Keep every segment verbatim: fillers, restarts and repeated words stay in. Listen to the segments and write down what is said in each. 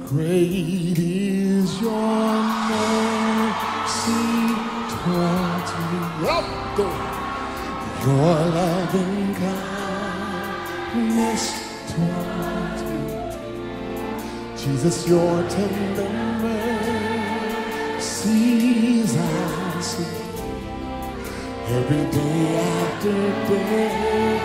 Great is your mercy towards me. Up, go. Your loving kindness towards me. Jesus, your tender mercies I see every day after day.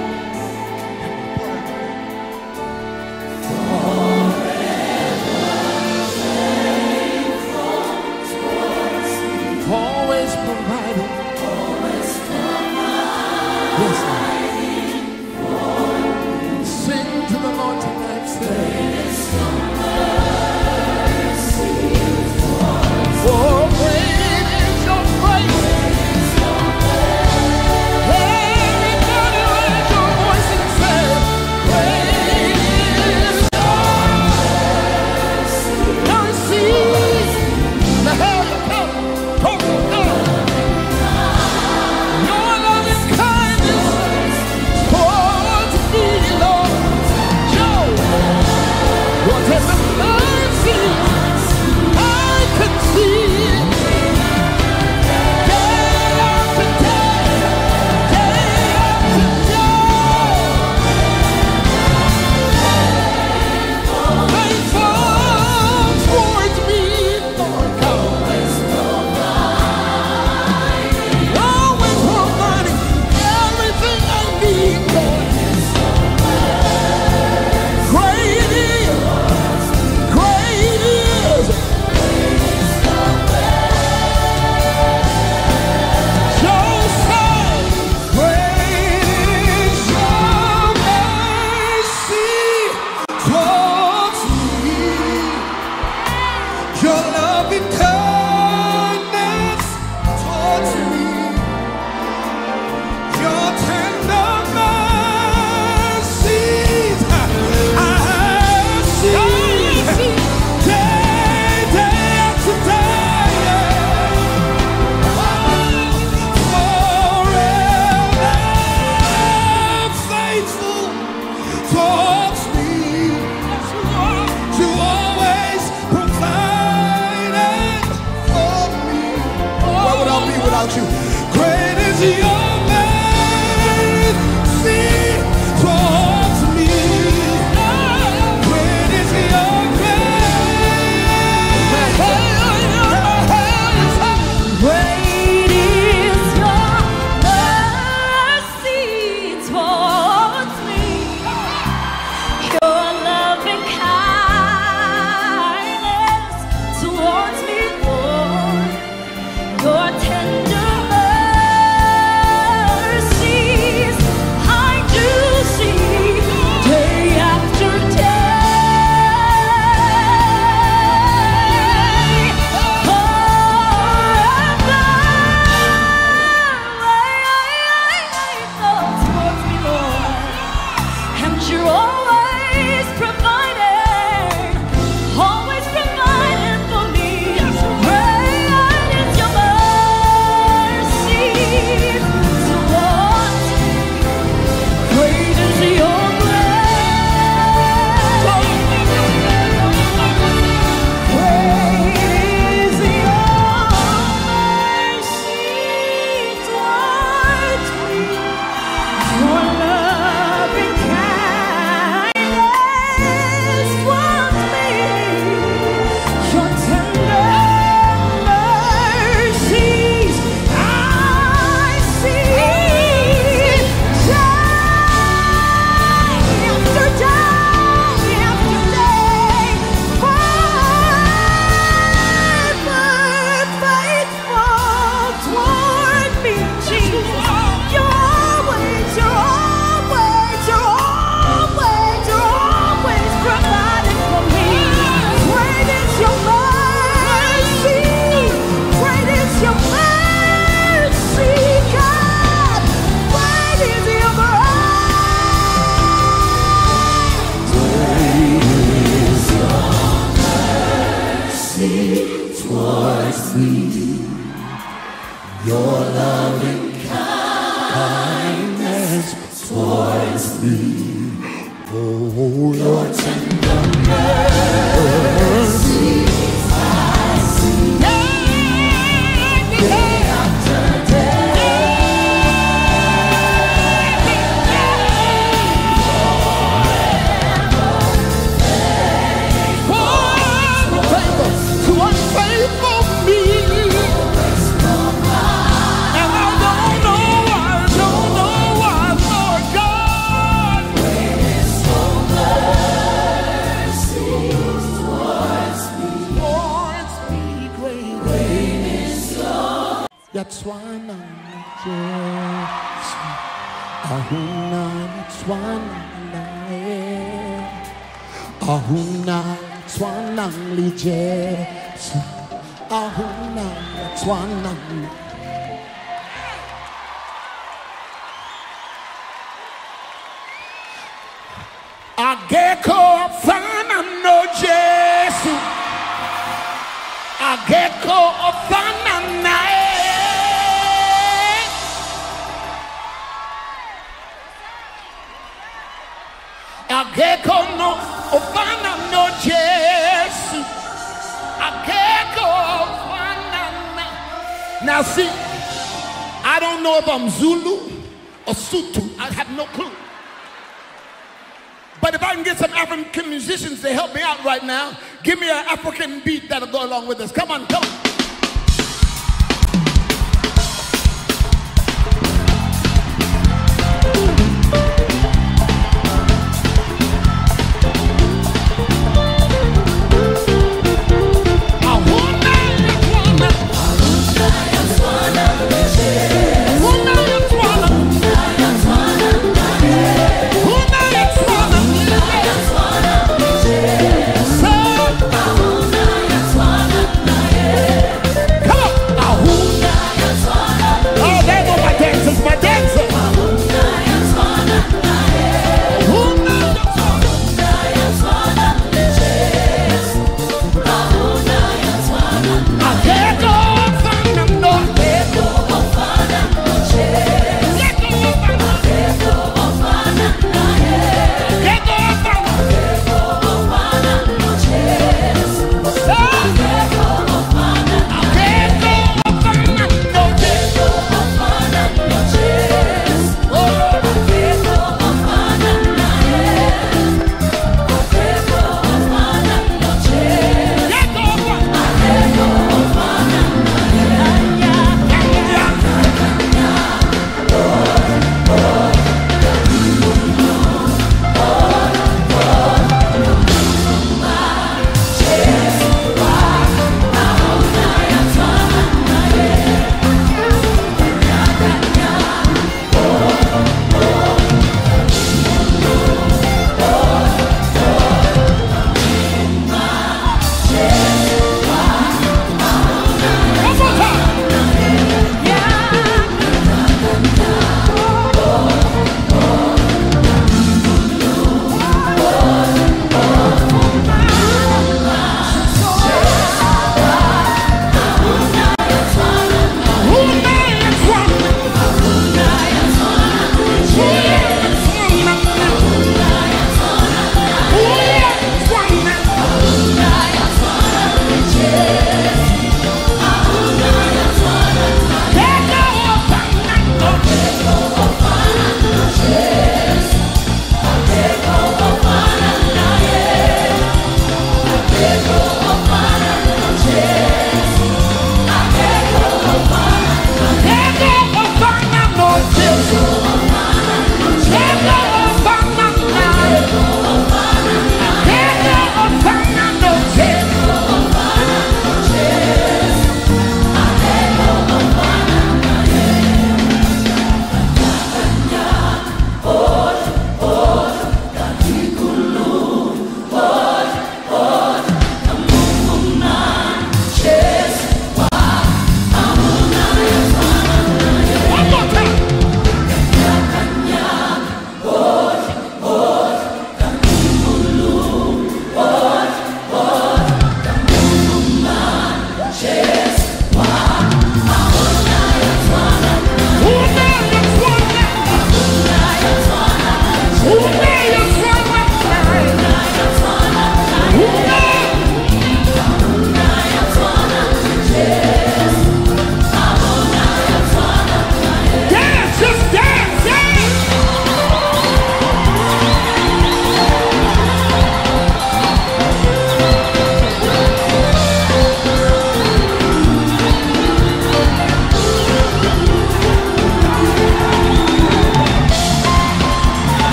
Always providing, always providing. Yes, Lord. Sing to the Lord tonight. Great is your mercy towards me. Oh, great is your grace. Everybody raise your voice and say, great is your mercy. The hell you come. towards me. Oh, your tender mercy. yatswana Jesu ahuna yatswana naye ahuna yatswana li Jesu ahuna yatswana ageko fana no Jesu ageko fana nae ageko no fana no Jesu ageko fana na. Now see, I don't know if I'm Zulu or Sutu. I have no clue. But if I can get some African musicians to help me out right now, give me an African beat that'll go along with this. Come on, come on. Yeah.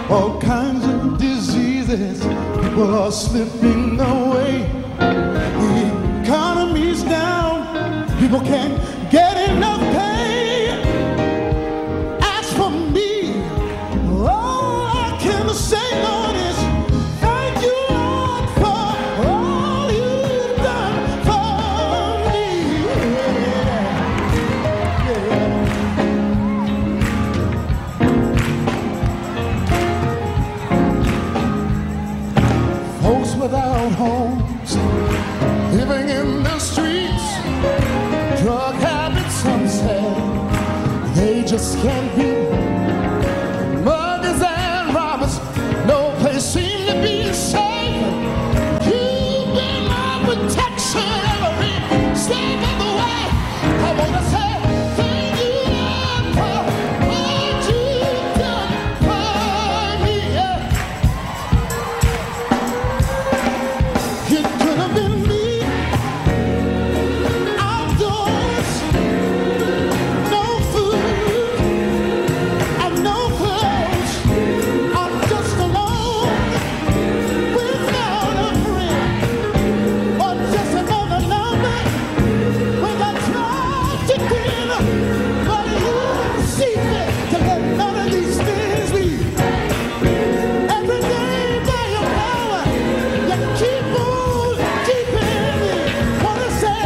all kinds of diseases. People are slipping away. The economy's down. People can't get enough pay. As for me, all I can say, Lord, is thank you, Lord, for all you've done for me. Yeah. Yeah. Folks without homes, living in the streets, drug habits, some say they just can't be. Muggers and robbers, no place seem to be safe. You've been my protection every step of the way. I wanna say thank you, Lord, for what you've done for me. Yeah. It could have been me outdoors, no food and no clothes. I'm just alone without a friend, or just another number with a tragic end. But you see fit to let none of these things be. Every day by your power, you keep on keeping me. Wanna say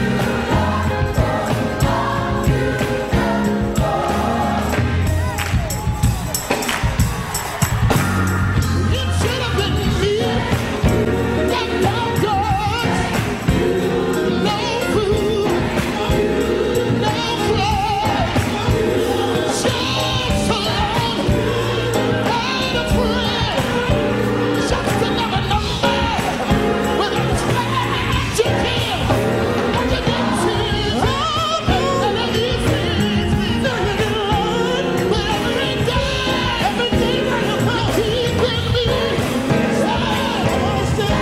it should have been me that outdoors, no food, no clothes, just alone without a friend, just another number with a tragic end. What you did to me, none of these things, none of it, Lord. But every day, every day by your power, keeping me. So I wanna say,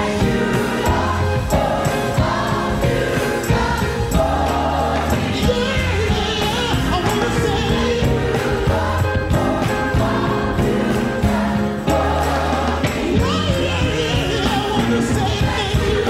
yeah, I wanna say, yeah, yeah, yeah, I wanna say thank you.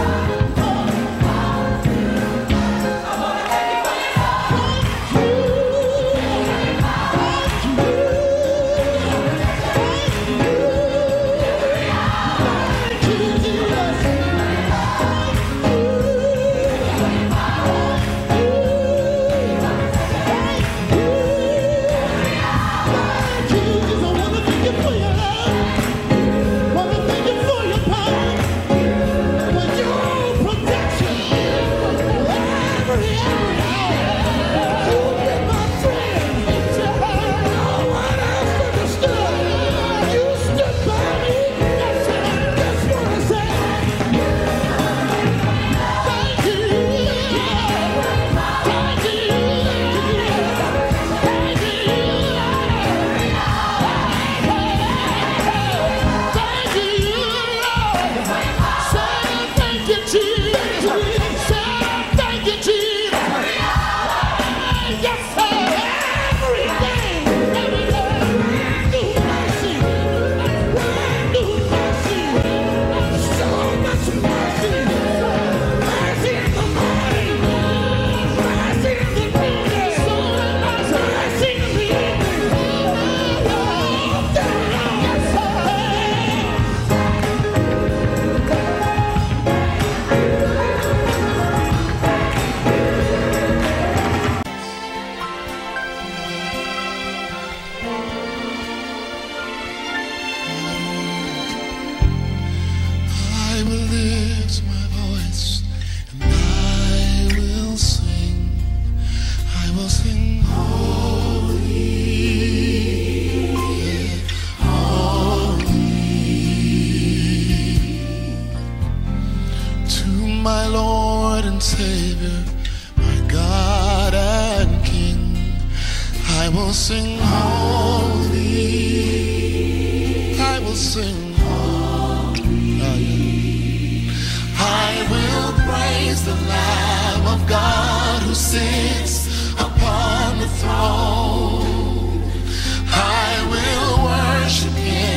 I will lift my voice and I will sing. I will sing holy, holy to my Lord and Savior, my God and King. I will sing holy. I will sing. I will praise the Lamb of God who sits upon the throne. I will worship Him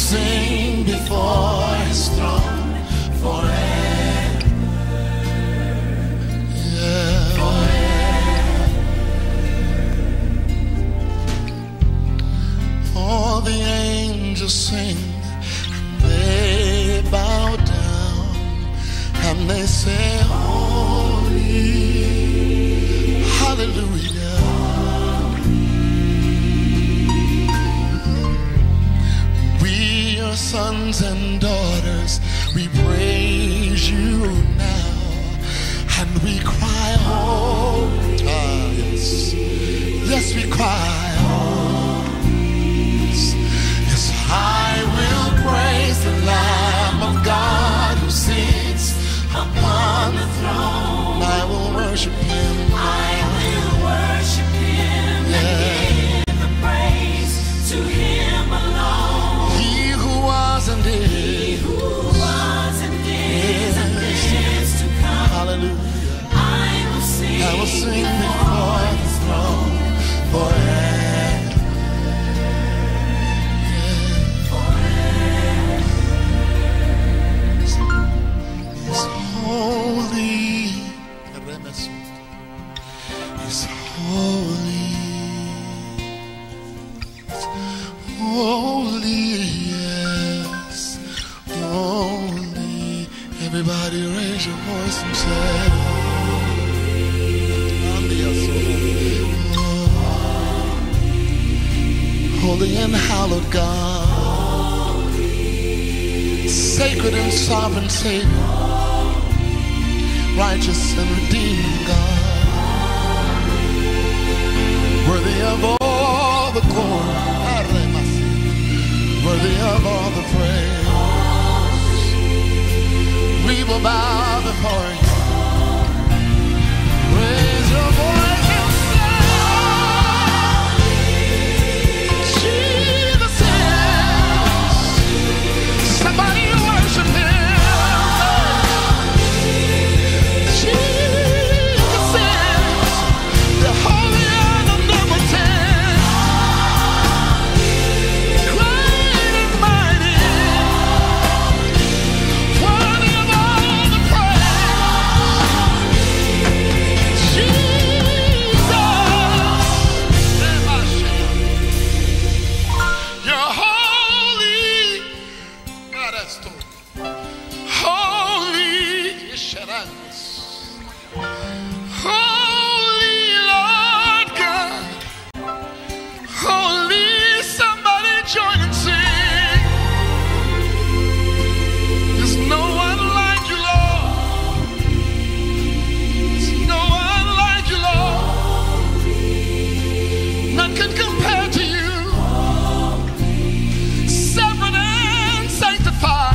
sing before his throne forever. Yeah. Forever. All the angels sing, they bow down and they say, holy, hallelujah. We are sons and daughters, we praise you now, and we cry, holy. Ah, yes, yes, we cry, holy. Yes, I will praise the Lamb of God who sits upon the throne. I will worship him. I will worship him, yeah, and give the praise to him alone. He who was and is, he who was and is, and is to come. Hallelujah. I will sing, I will sing before his throne forever. Yeah. He's holy. He's holy. Holy, yes, holy. Everybody raise your voice and say, holy, holy and hallowed God, sacred and sovereign Savior, righteous and redeeming God, worthy of all the glory, worthy of all the praise. We will bow before you. Raise your voice and say, Jesus is. Somebody worship him. Jesus is the holy and omnipotent, great and mighty, worthy of all the praise. Jesus, you're holy. God, that's true. Holy, holy Lord God, holy. Somebody join and sing. There's no one like you, Lord. There's no one like you, Lord. None can compare to you. Separate and sanctified,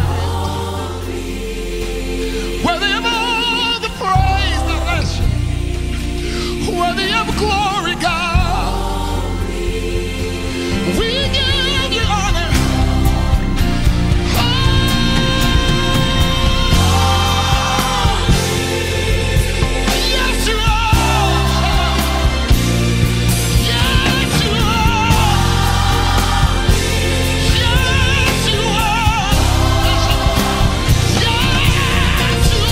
worthy of all the praise, the worship, worthy of glory, God. We give you honor. Oh, yes, you are. Yes, you are. Yes, you are. Yes, you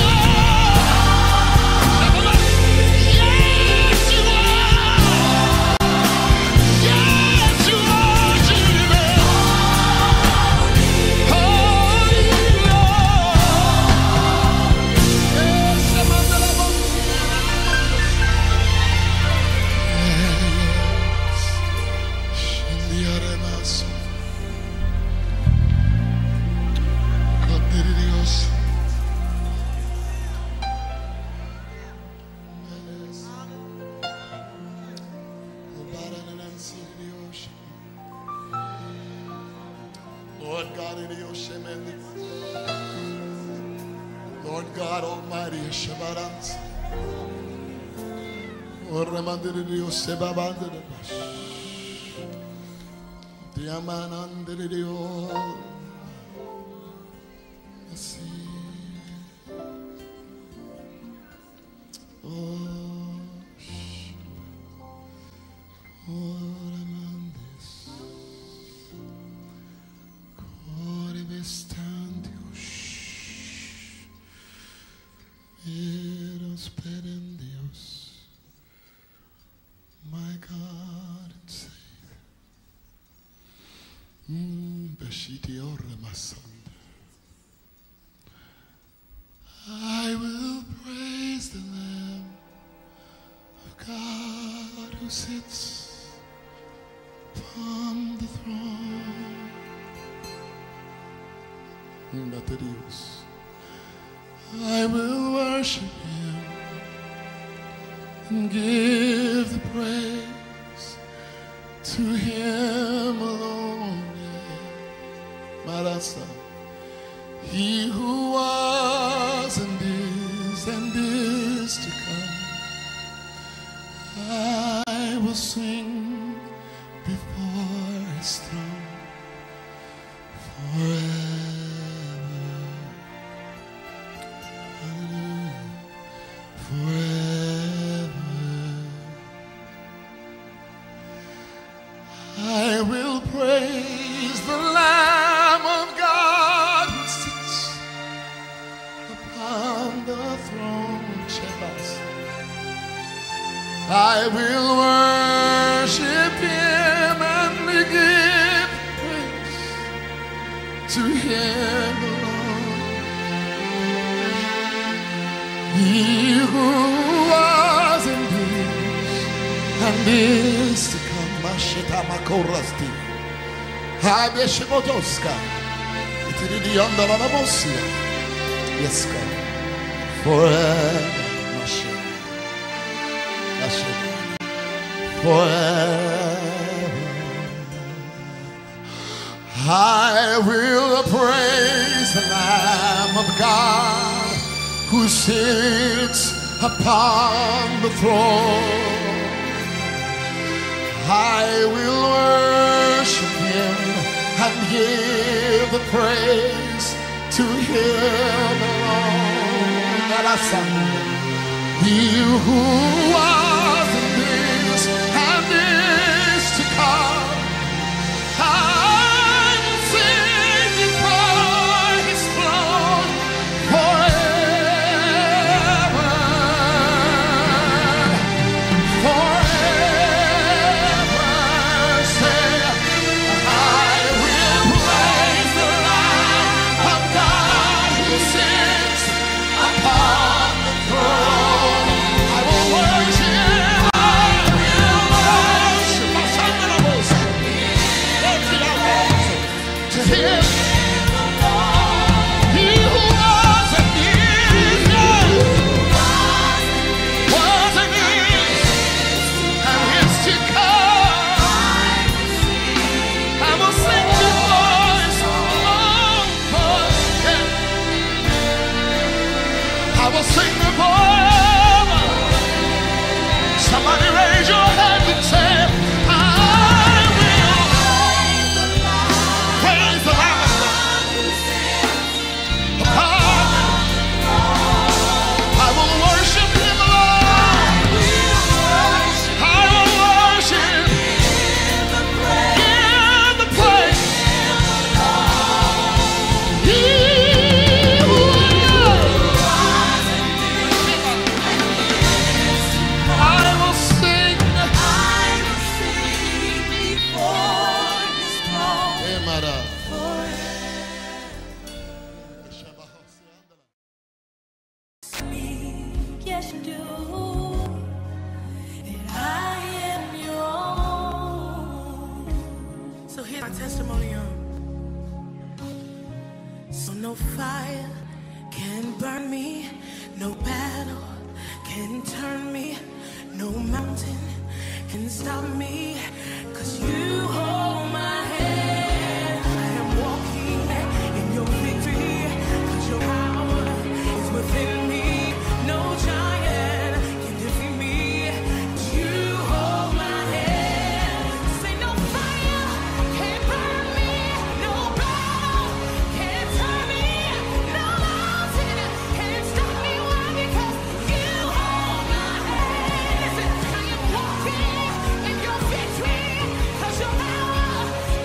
are. Yes, you are. Yes, you are, Jesus. Holy Lord. Yes, Lord God in the ocean, Lord God Almighty, Shabbat. Or remanded you, Sebabanded. Diamanded you. Oh, I will praise the Lamb of God who sits upon the throne. I will worship him and give the praise to him alone. Marasa, he who was and is and is to come. I will sing before his throne forever. Forever. I will praise the Lamb of God who sits upon the throne. I will worship him and give praise to him alone. He who was and is and is to come. Mashita makorasti. Habeshimotoska. Itiridi andalalamosia. Yes, God. Forever. Mashita. Mashita. Forever. I will praise the Lamb of God who sits upon the throne. I will worship him and give the praise to him alone. That I sang. He who was and is and is to come. I will sing before his throne forever. Forever. Say, I will praise the Lamb of God who sits upon the throne. I will worship. I will worship. My son, my Lord. To him, he who was and is, was and is, and is to come. I will sing your voice along forever. I will sing the forever. Somebody raise your hand and say, I will praise the Lamb of God. I will worship him alone. I will worship. Give the praise. He who was. I will sing. Emara. Yes, you do. And I am your own. So here's my testimony, y'all. So no fire can burn me, no battle can turn me, no mountain can stop me, 'cause you hold my hand. I am walking in your victory, 'cause your power is within me. No giant can defeat me. You hold my hand. Say no fire can burn me, no battle can turn me, no mountain can stop me. Why? Because you hold my hand. Listen, I am walking in your victory, 'cause your power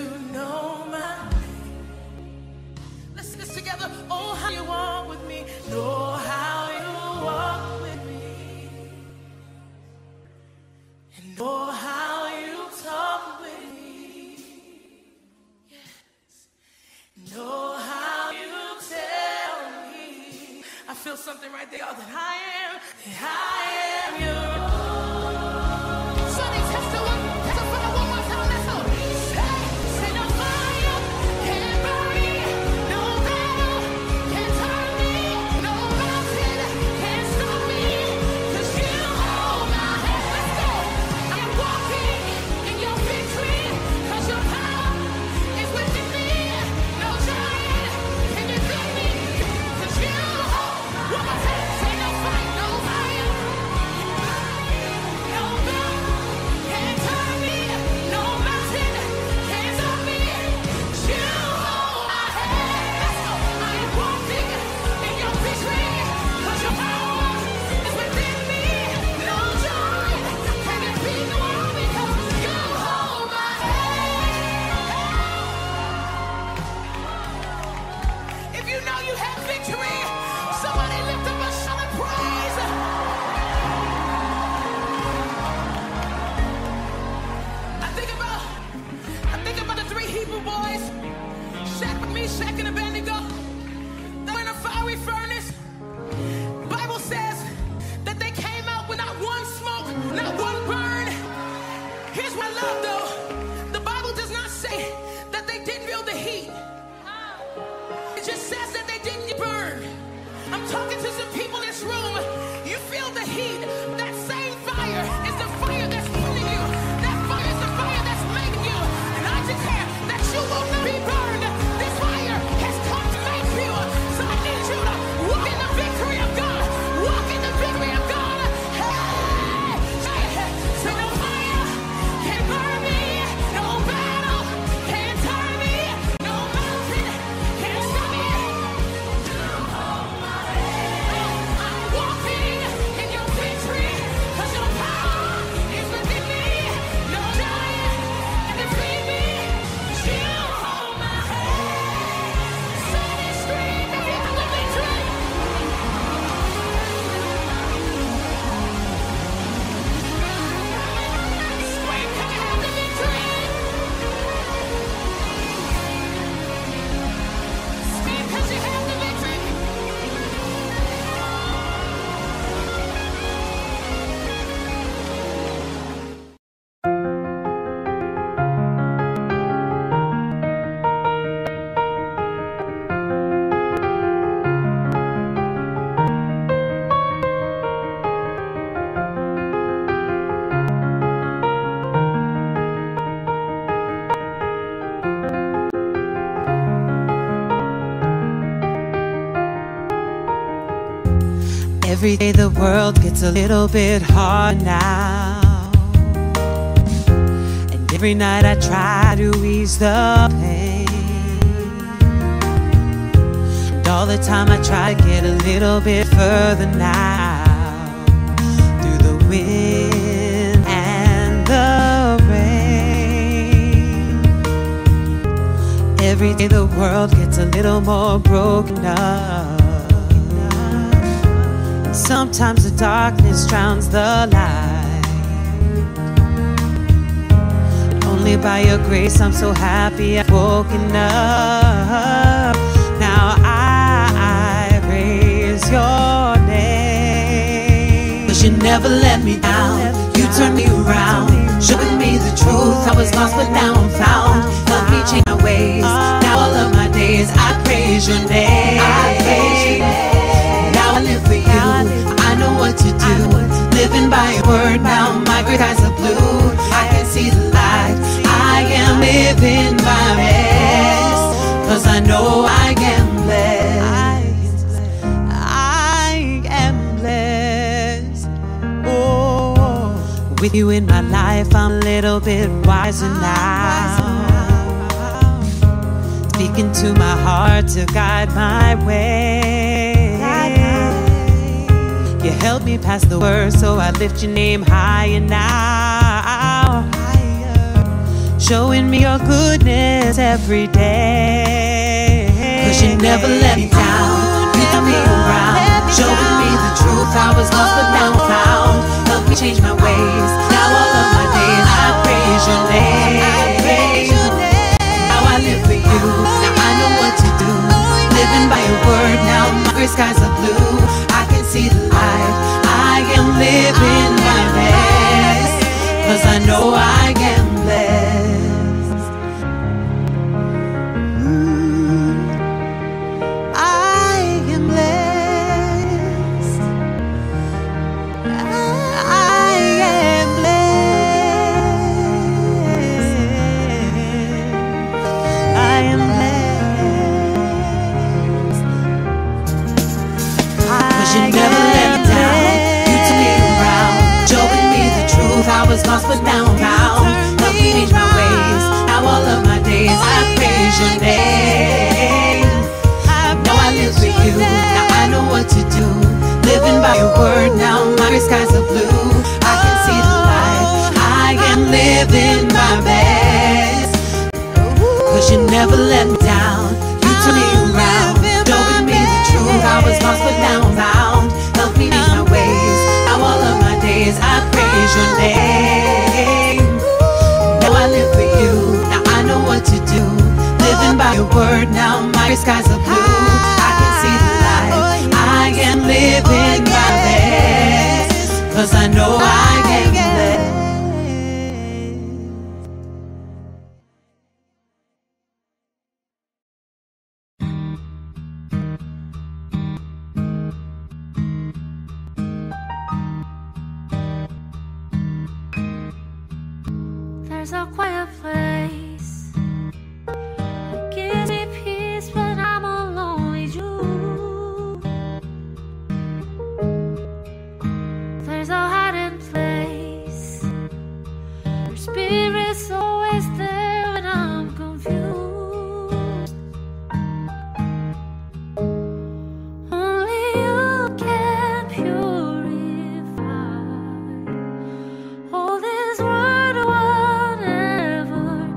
know my name. Let's sing this together. Oh, how you walk with me. Know how you walk with me. And know how you talk with me. Yes. Know how you tell me. I feel something right there that I am, that I am yours. Somebody testify, testify one more time. Let's go. Say, say no fire can burn me, no battle can turn me, no mountain can stop me, 'cause you hold my hand. Let's go. I'm walking in your victory, 'cause your power is within me. No giant can defeat me, 'cause you hold. One more time. Say no fight, no fire, no battle can turn me, no mountain can stop me. You hold my hand. Let's go. I am walking in your victory, 'cause your power is within me. No giant can defeat me, because you hold my hand. If you know you have victory, somebody lift up a shout of praise. I think about, I think about the three Hebrew boys, Shadrach, Meshach, and Abednego. They were in a fiery furnace. Bible says that they came out with not one smoke, not one burn. Here's what I love though. The Bible does not say that they didn't feel the heat. It just says that they didn't burn. I'm talking to some people in this room. You feel the heat. That same fire is the fire that's pulling you. That fire is the fire that's making you. And I declare that you will not be burned. This fire has come to make you. So I need you to walk in the victory of God. Walk in the victory of God. Hey! Hey! Say no fire can burn me. No battle can turn me. No mountain can stop me. I'm walking in your victory, 'cause your power is within me. No giant can defeat me. You hold my hand. Somebody scream if you have the victory. Scream 'cause you have the victory. Scream 'cause you have the victory. Every day the world gets a little bit hard now, and every night I try to ease the pain, and all the time I try to get a little bit further now, through the wind and the rain. Every day the world gets a little more broken up. Sometimes the darkness drowns the light. Only by your grace I'm so happy I've woken up. Now I, I raise your name. 'Cause you never let me down. You turned me around, showing me the truth. I was lost but now I'm found. Help me change my ways. Now all of my days I praise your name. I praise your name. Now I live for you. I know what to do. Living by your word. Now my great eyes are blue. I can see the light. I am living my best. 'Cause I know I am blessed. I am blessed. Oh, with you in my life I'm a little bit wiser now. Speaking to my heart to guide my way. You help me pass the word, so I lift your name higher now. showing me your goodness every day. Cause you never let me down, you turn me around, showing me the truth. I was lost but now found, help me change my ways. Now all of my days I praise your name. Now I live for you, now I know what to do. Living by your word, now my gray skies are blue. I can see the light, I am living my best, cause I know I am blessed. Mm, I am blessed. I am blessed. I am blessed. Cause you never let me down, you took me around, showing me the truth. I was lost but now I'm found, help me change my ways. Now all of my days I praise your name. Now I live for you, now I know what to do. Living by your word, now my gray skies are blue. I can see the light, I am living my best. Cause you never let me down, you turn me around, showing me the truth. I was lost but now I'm found, help me change my ways. Now all of my days I praise your name. Now I live for you, now I know what to do. Living by your word, now my gray skies are blue. I can see the light, I am living my best, cause I know I am blessed. There's a quiet place that gives me peace when I'm alone with you. There's a hiding place, your spirit's always there when I'm confused. Only you can purify all this world, whatever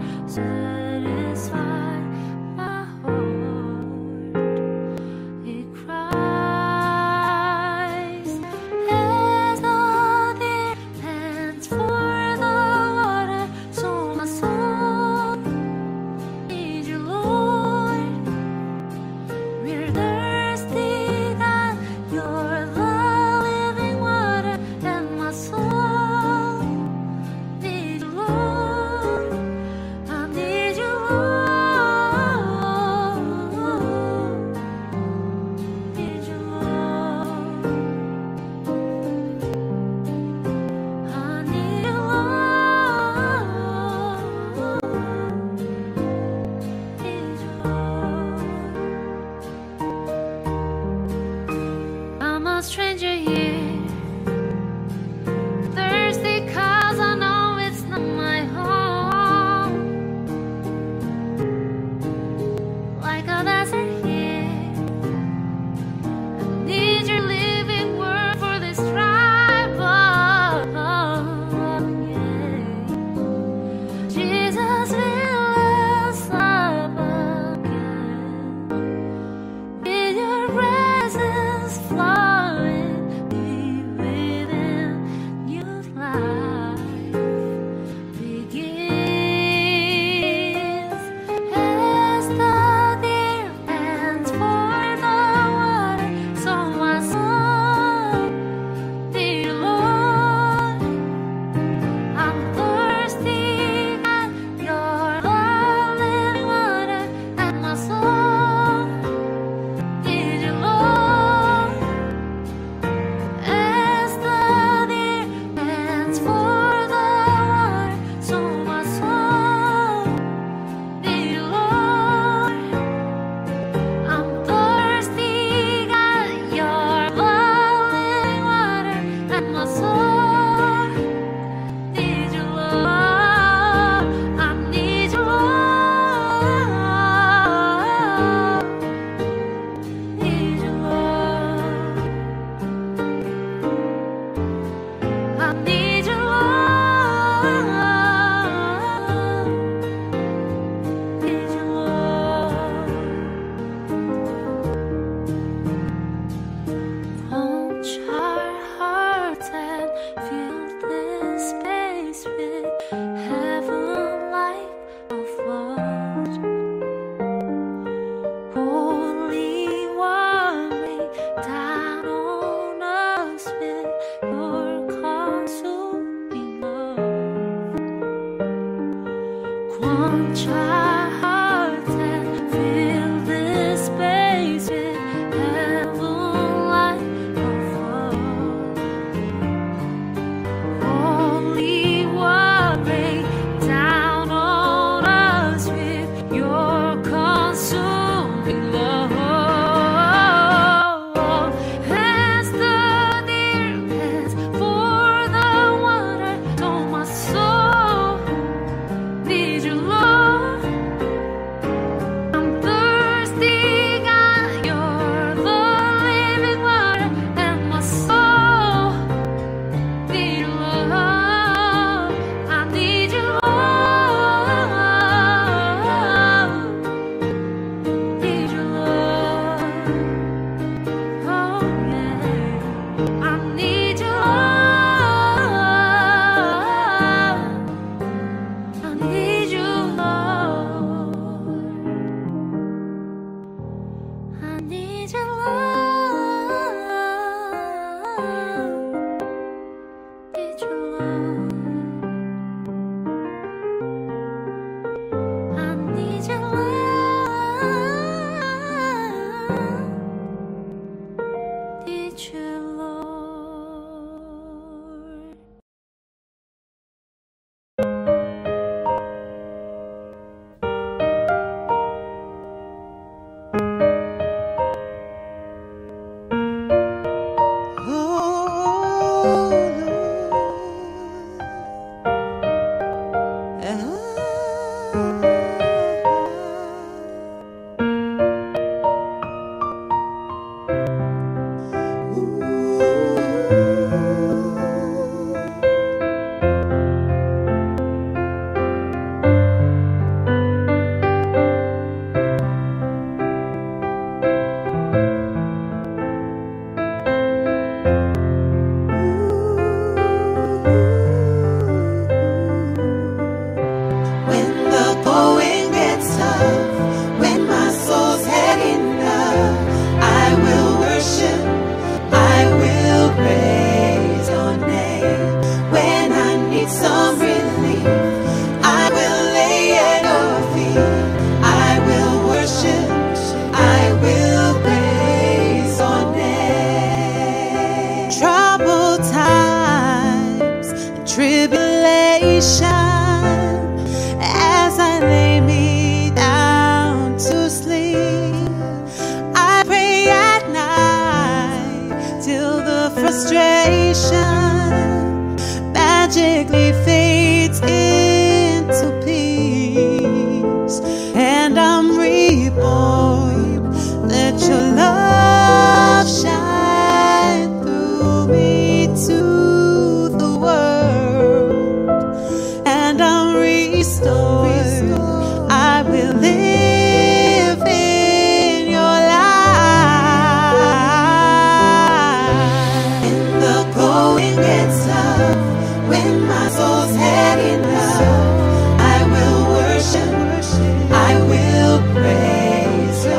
Holy One, rain down on us with your consuming love. Quench our hearts and fill this space with heaven like above. Holy One, rain down on us with your consuming love. As the deer pants for the water, so my soul needs your love. I'm thirsty, God, you're the living water, and my soul needs your love. I need your love. Need your love. Oh yeah. I need your love. I need your love. I need your love. Need your love. I need your love. Need your Lord. When the going gets tough, when my soul's had enough, I will worship, I will praise your name. When I need some relief, I will lay at your feet. I will worship, I will praise your name. Troubled times and tribulation, as I lay me down to sleep, I pray at night till the frustration magically fades into peace, and I'm reborn. Let your love shine through me to the world, and I'm restored. I will live in your light. When the going gets tough, when my soul's had enough, I will worship, I will praise your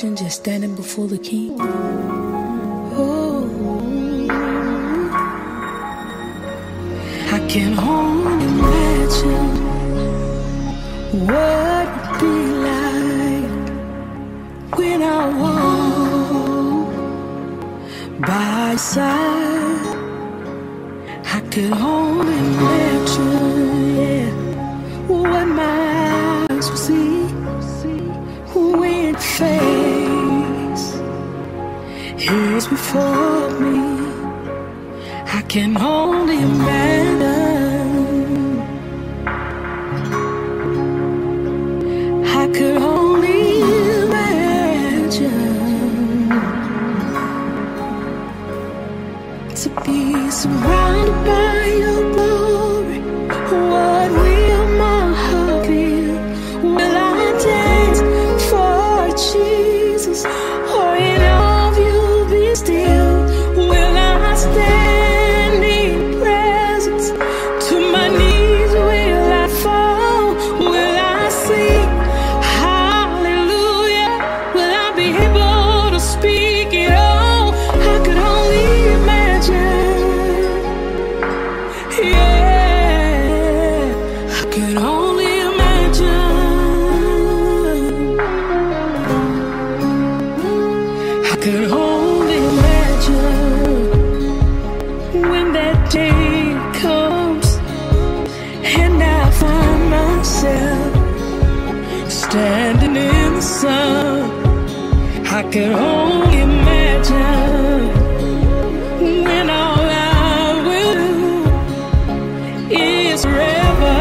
imagine just standing before the king? Oh, I can only imagine what it'd be like when I walk by your side. I could only imagine, yeah, what my eyes will see when face is before me. I can only imagine. I could only imagine to be surrounded by your glory. What will my heart feel? Will I dance for Jesus, or in all of you be still? Will I stand in presence? To my knees will I fall? Will I sing hallelujah? Will I be able to speak it all? I could only imagine. Yeah, I could only imagine. I could only imagine when that day comes and I find myself standing in the sun. I could only imagine when all I will do is forever,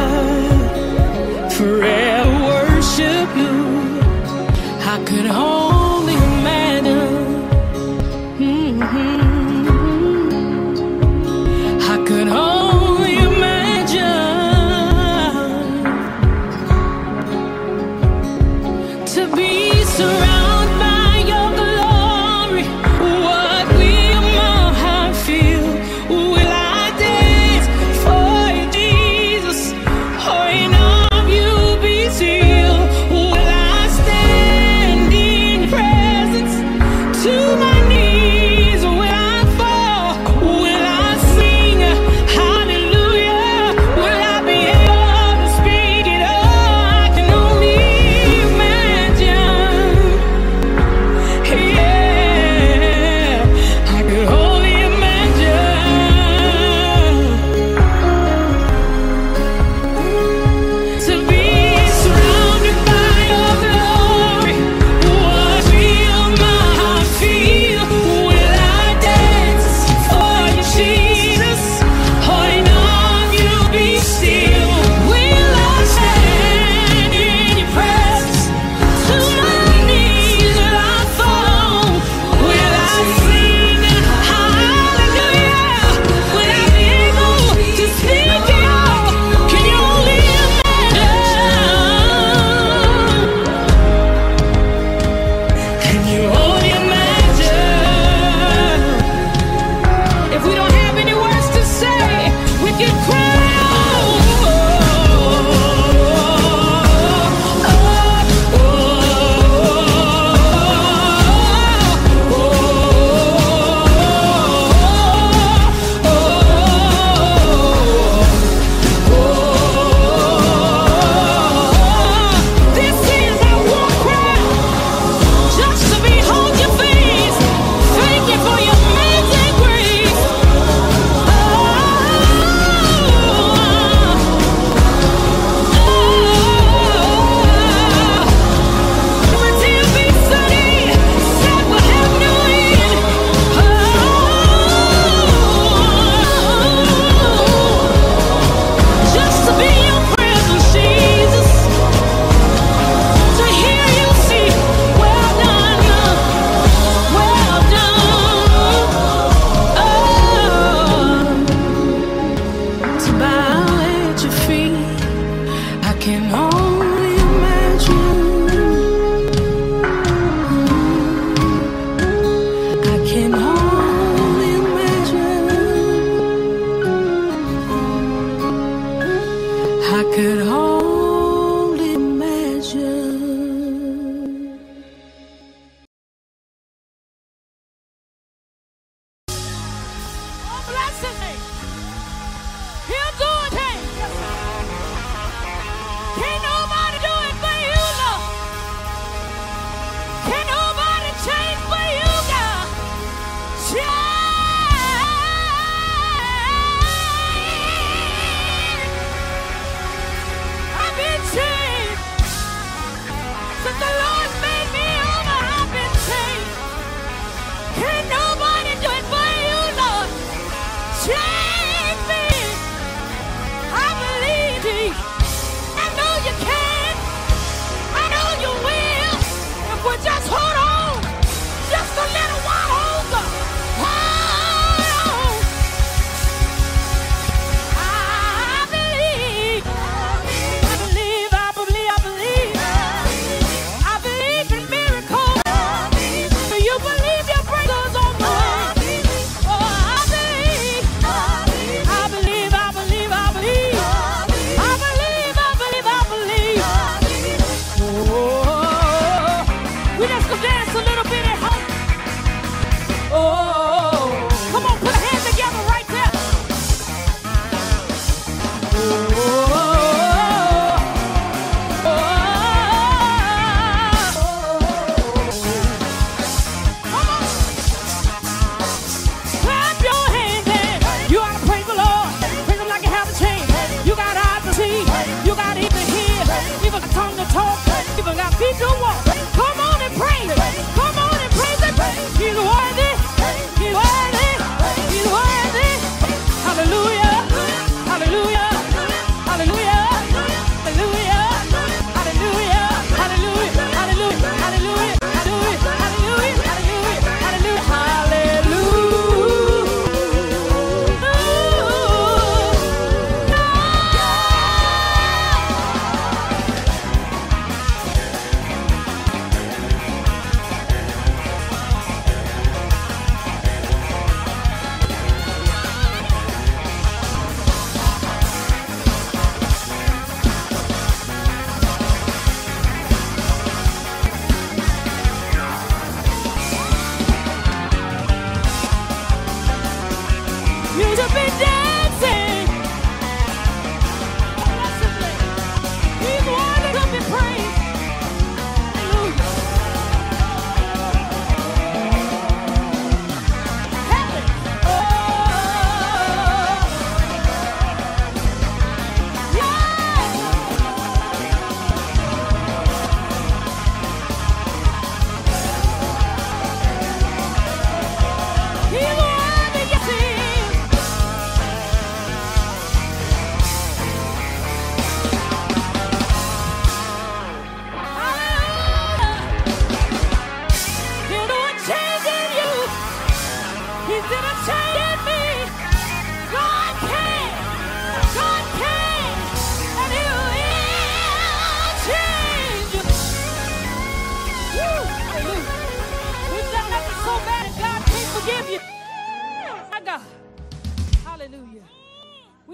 forever worship you. I could only imagine. Mhm. I could only imagine to be surrounded by your glory.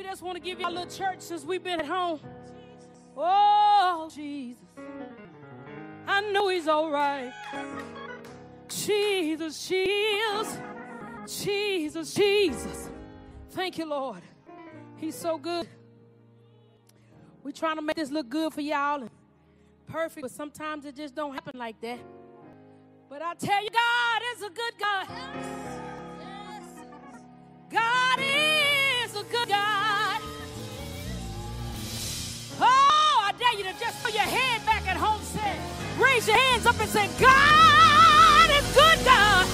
We just want to give you a little church since we've been at home. Oh, Jesus. I know he's all right. Jesus, Jesus, Jesus, Jesus. Thank you, Lord. He's so good. We're trying to make this look good for y'all and perfect, but sometimes it just don't happen like that. But I tell you, God is a good God. God is a good God. Oh, I dare you to just put your head back at home, say, raise your hands up and say, God is good God.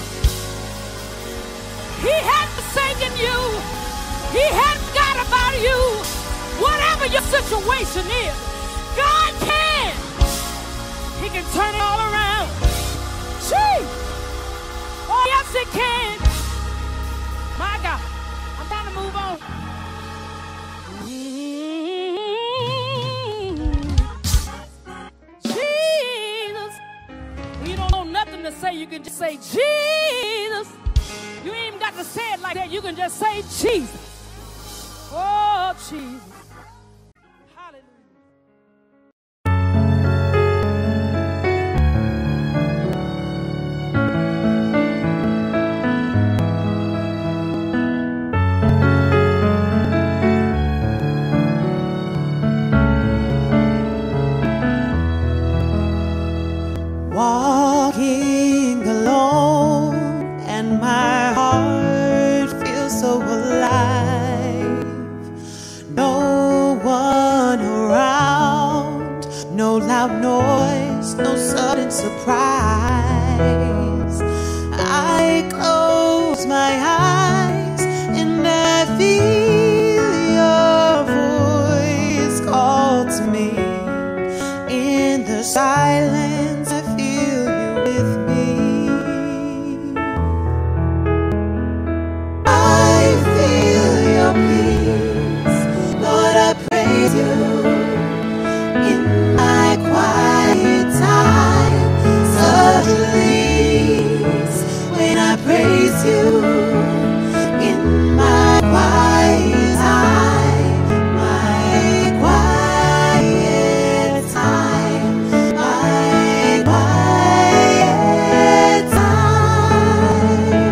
He hadn't forsaken you. He hadn't forgot about you. Whatever your situation is, God can. He can turn it all around. Gee. Oh, yes, He can. My God. I'm trying to move on. Mm-hmm. Jesus. You don't know nothing to say. You can just say, Jesus. You ain't even got to say it like that. You can just say, Jesus. Oh, Jesus. Walking alone, and my heart feels so alive. No one around, no loud noise, no sudden surprise. I close my eyes and I feel your voice call to me. In the silence, I feel you with me. I feel your peace, Lord, I praise you. In my quiet time, such release when I praise you. In my quiet time, my quiet time, my quiet time.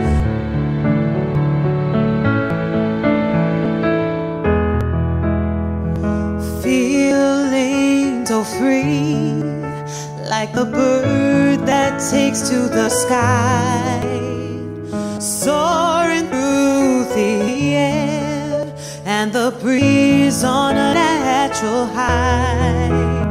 Feeling so free, like a bird that takes to the sky, soaring through the air and the breeze on a natural high.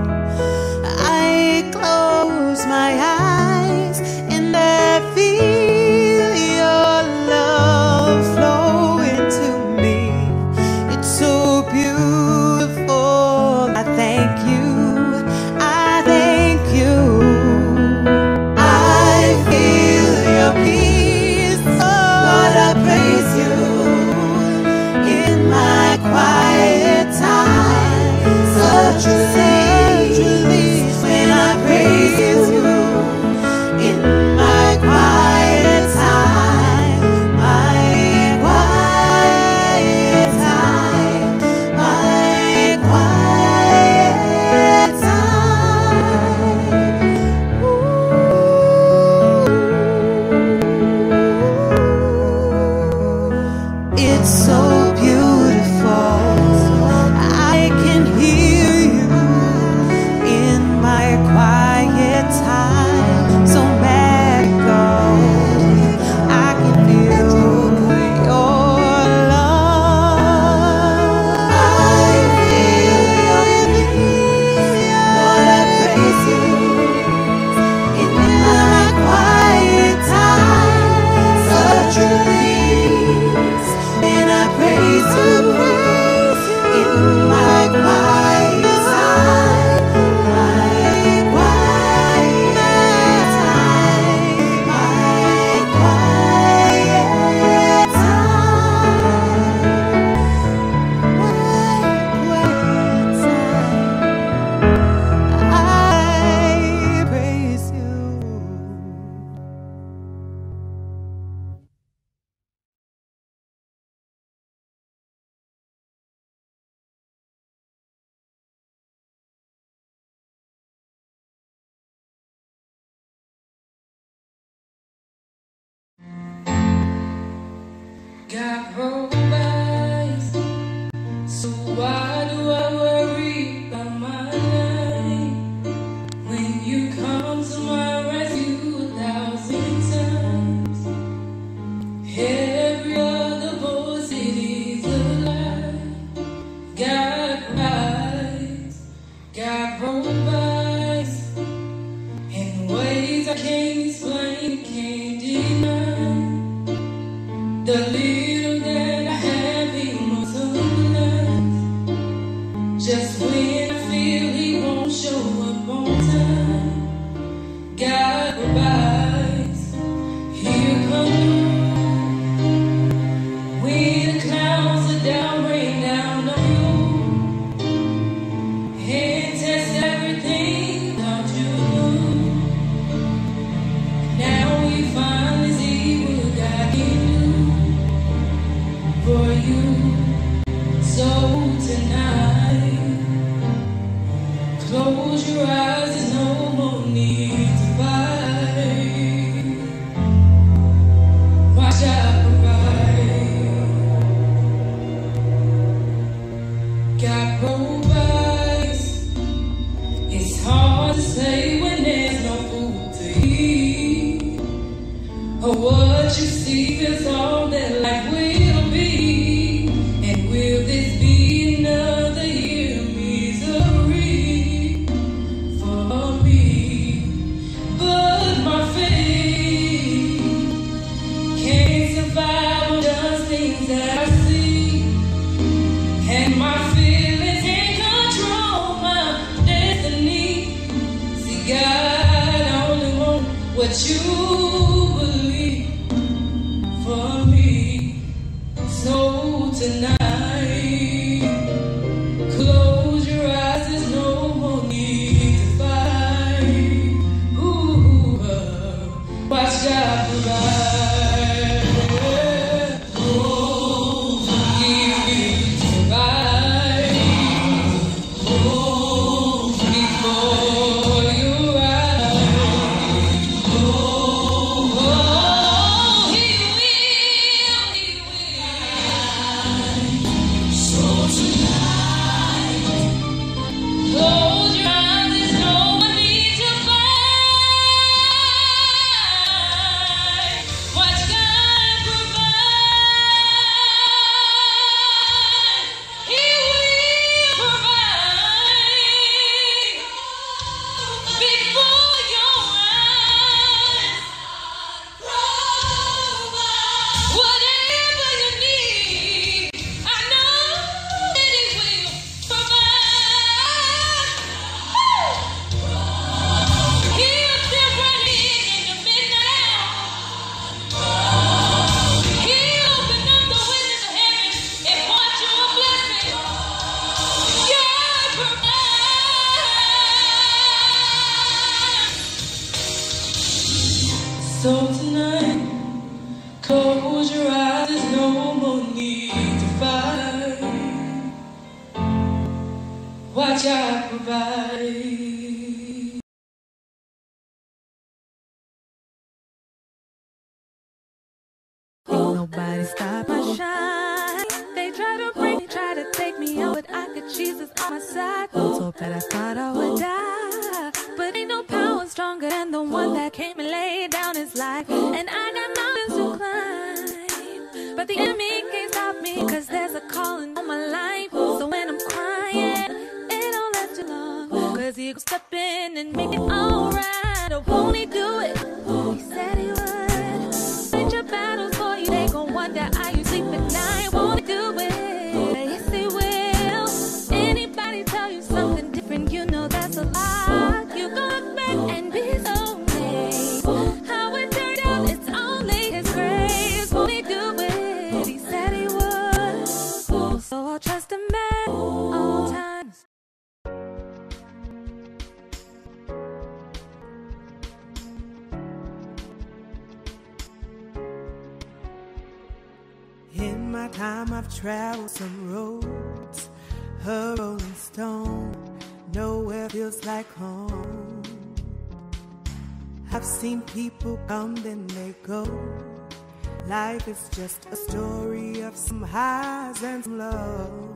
I close my eyes and I feel your love flow into me. It's so beautiful. I thank you. I thank you. I feel your peace. Lord, I praise you. In my quiet time, such a God provides. So why do I worry about my life when you come to my rescue a thousand times? Every other voice it is a lie. God provides. God provides in ways I can't explain, can't deny. The little that I have, He multiplies. Just when I feel He won't show up on time, God provides. Here comes when the clouds are down, rain down on you, and test everything without you. Now we finally see what God can do for you. So tonight, close your eyes, there's no more need to fight. Watch out, provide. God provides. It's hard to say when there's no food to eat, or what you see is all that life will be. And will this be another year of misery for me? But my faith can't survive on just things that I see, and my feelings can't control my destiny. See, God, I only want what you believe for me. So tonight, close your eyes, there's no more need to fight. Ooh, uh, watch God provide. Oh, He will provide. Oh, before your eyes. Oh, oh, He will, He will. So tonight, close your eyes, there's no one need to fight. Watch God provide. He will provide before your eyes. Whatever you need, I know that He will provide. He'll step right in in the midnight hour. He'll open up the windows of heaven and pour you a blessing. God provides. So tonight, close your eyes, there's no more need to fight. Watch out, provide. Ain't nobody stop my shine. They try to break me, try to take me out, but I got Jesus on my side. Was hope that I thought I would die, but ain't no power stronger than the one that came and laid down his life. And I got mountains to climb, but the enemy can't stop me, cause there's a calling on my life. So when I'm crying, it don't last too long, cause He gon' step in and make it alright. Oh, won't He do it? He said He would. Fight your battles for you, they gon' wonder how you sleep at night. Won't He do it? Yes, He will. Anybody tell you something different, you know that's a lie. You gon' look back and be so amazed. How it turned out, it's only His grace. Won't He do it? He said He would. So I'll trust Him at all times. In my time I've traveled some roads, a rolling stone, nowhere feels like home. I've seen people come then they go, Life is just a story of some highs and some lows.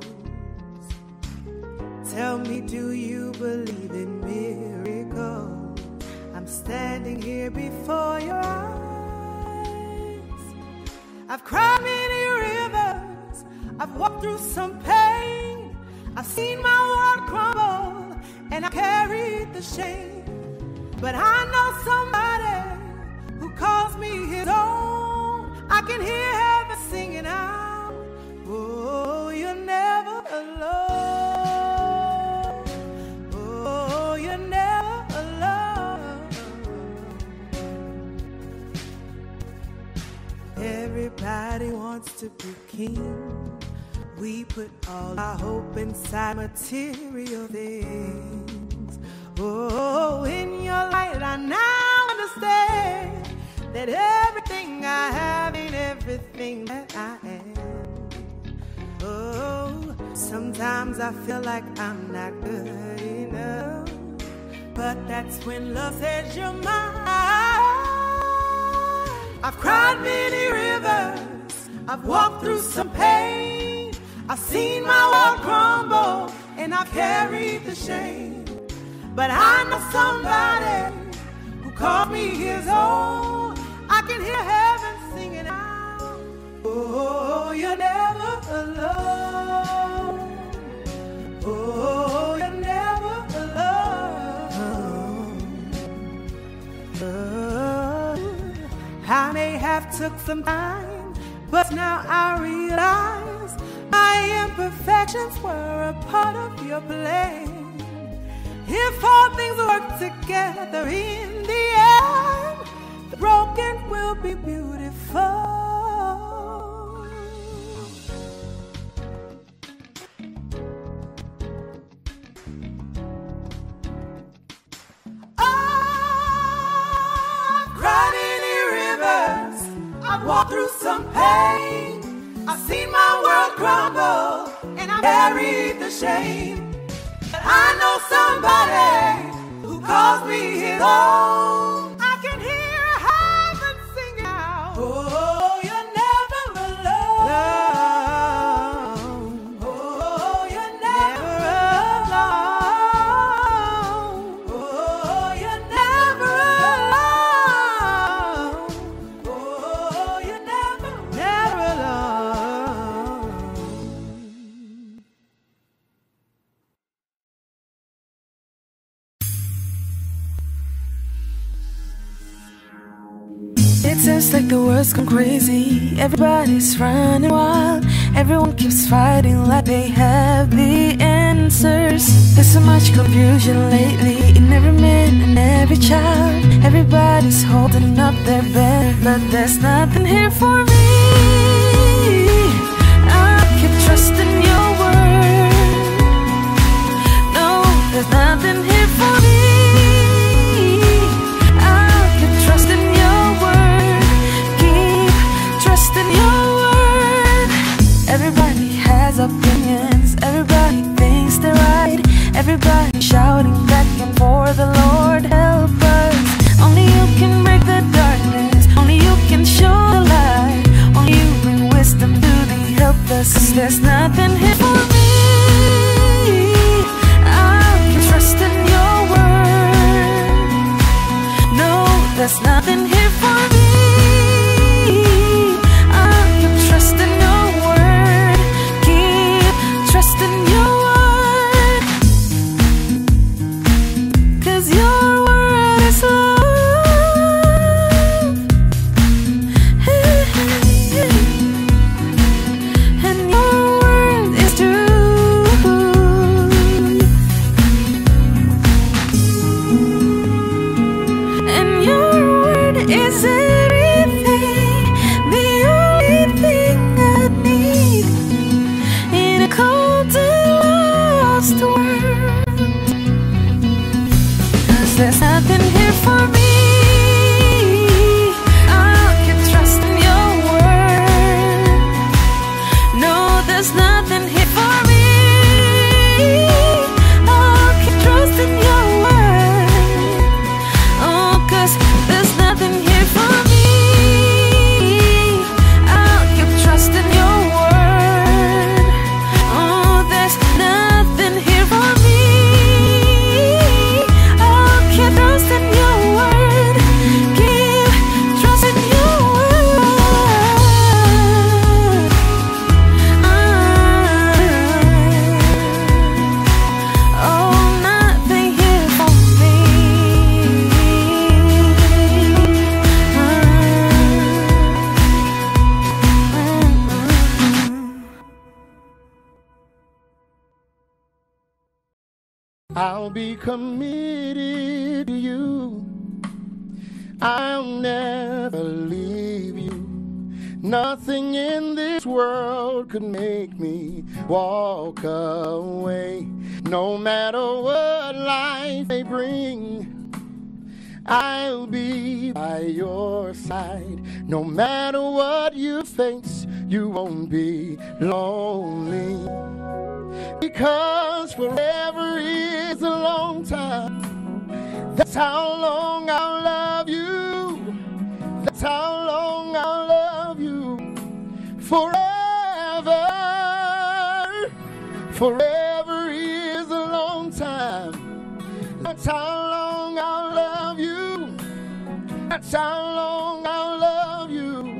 Tell me, do you believe in miracles? I'm standing here before your eyes. I've cried many rivers, I've walked through some pain. I've seen my world crumble, and I carried the shame. But I know somebody who calls me his own. I can hear heaven singing out, oh, you're never alone. Oh, you're never alone. Everybody wants to be king. We put all our hope inside material things. Oh, in your light I now understand that everything I have ain't everything that I am. Oh, sometimes I feel like I'm not good enough, but that's when love says you're mine. I've cried many rivers, I've walked through some pain. I've seen my world crumble, and I've carried the shame. But I know somebody who called me his own. I can hear heaven singing out, oh, you're never alone. Oh, you're never alone. Oh, I may have took some time, but now I realize my imperfections were a part of your plan. If all things work together in the end, the broken will be beautiful. I've cried many rivers, I've walked through some pain. I've seen my world crumble, and I've carried the shame. But I know somebody who calls me his own. I can hear heaven singing out, oh, you're never alone. Oh, you're never alone. Oh, you're never alone. Oh, you're never, never alone. It seems like the world's gone crazy. Everybody's running wild. Everyone keeps fighting like they have the answers. There's so much confusion lately in every man and every child. Everybody's holding up their bed, but there's nothing here for me. I keep trusting your word. No, there's nothing here for me. Everybody has opinions, everybody thinks they're right. Everybody shouting back and forth, the Lord help us. Only you can break the darkness, only you can show the light. I'll be committed to you. I'll never leave you. Nothing in this world could make me walk away. No matter what life may bring, I'll be by your side. No matter what you face, you won't be lonely. Because forever is a long time. That's how long I'll love you. That's how long I'll love you. Forever. Forever is a long time. That's how long I'll love you. That's how long I'll love you.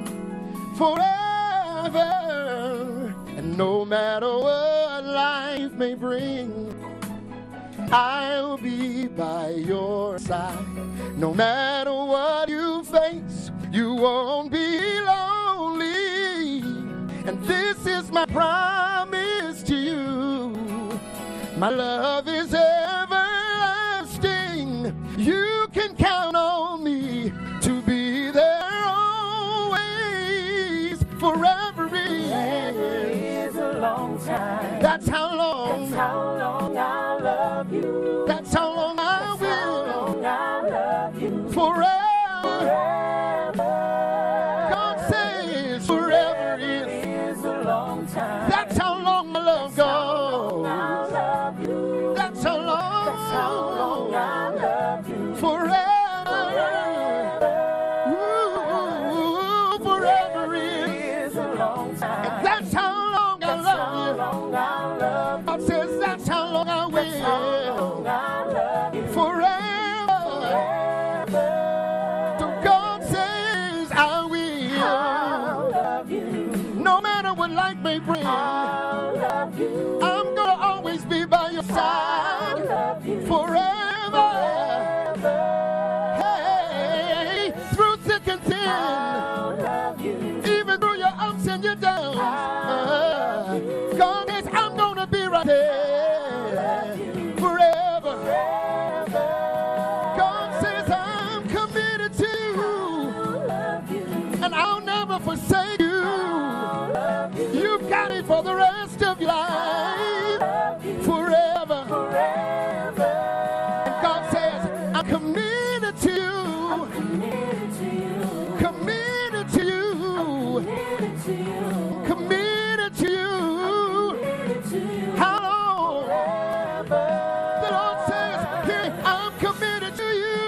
Forever. And no matter what life may bring, I'll be by your side. No matter what you face, you won't be lonely. And this is my promise to you. My love is everlasting. You can count on me to be there always. Forever is a long time. That's how long. That's how long I love you. That's how long I will. How long I love you. Forever. Forever. God says forever is, is a long time. That's how long my love goes. I love you. That's how long. That's how long I love you. Forever. Ooh, forever is, is a long time. and that's how long I That's love how you. long I love you. God says that's how long I That's how will. long I love you. Forever. Forever. So God says I will. I'll love you. No matter what life may bring, I'll love you. I'm gonna always be by your I'll side love you. forever. Forever. Hey, through thick and thin, I'll love you. even through your ups and your downs, uh, God says I'm gonna be right there forever. God says I'm committed to you, and I'll never forsake you. You've got it for the rest of your life, forever. And God says, I'm committed to you, committed to you, committed to you. How long? The Lord says, here, I'm committed to you.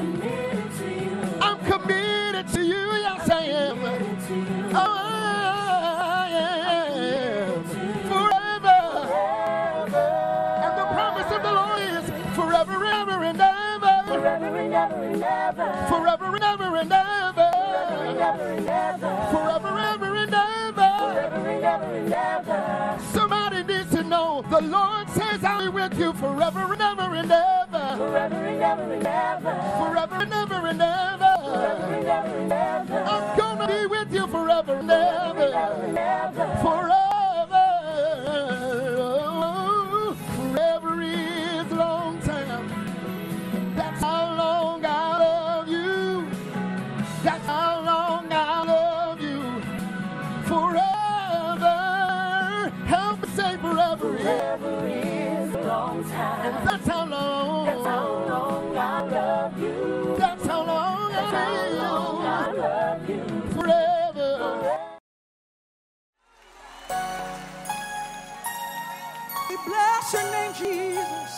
I'm committed to you, yes I am. Oh, I am forever. And the promise of the Lord is forever, ever, and ever. Forever and ever and ever. Forever and ever and ever. Forever and ever. Forever, ever, and ever. Forever and ever and ever. Somebody needs to know the Lord says I'll be with you forever and ever and ever. Forever and ever and ever. Forever and ever and ever. Forever and ever and ever. I'm gonna be with you forever and ever. Forever. Forever is a long time. That's how long I love you. That's how long I love you. Forever. Help me say forever. Forever is a long time. And that's how long. That's how long I love you. That's how long That's how long I I love you. will. Forever. We bless your name, Jesus.